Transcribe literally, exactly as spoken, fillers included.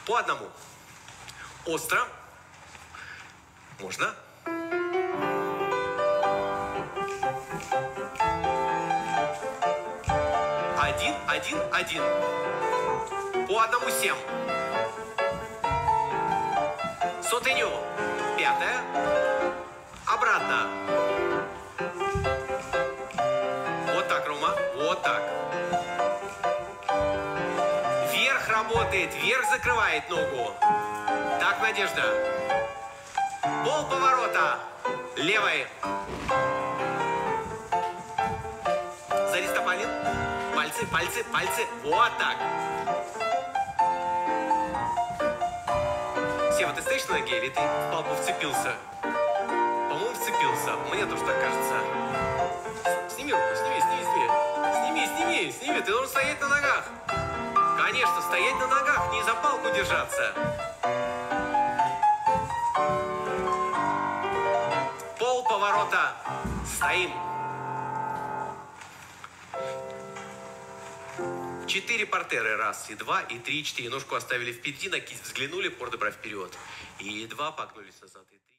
По одному. Остро. Можно. Один, один, один. По одному семь. Сотеню. Пятая. Обратно. Вот так, Рома. Вот так. Вверх работает. Вверх закрывает ногу. Так, Надежда. Пол поворота. Левой. Заристопалин. Пальцы, пальцы, пальцы. Вот так. Сева, ты стоишь на ноге или ты в палку вцепился? По-моему, вцепился. Мне тоже так кажется. Сними руку, сними, сними, сними. Сними, сними, сними. Ты должен стоять на ногах. Конечно, стоять на ногах, не за палку держаться. Пол поворота. Стоим. Четыре портеры. Раз, и два, и три, и четыре. Ножку оставили впереди, на кисть взглянули, пор добра вперед. И два, погнулись назад. И три.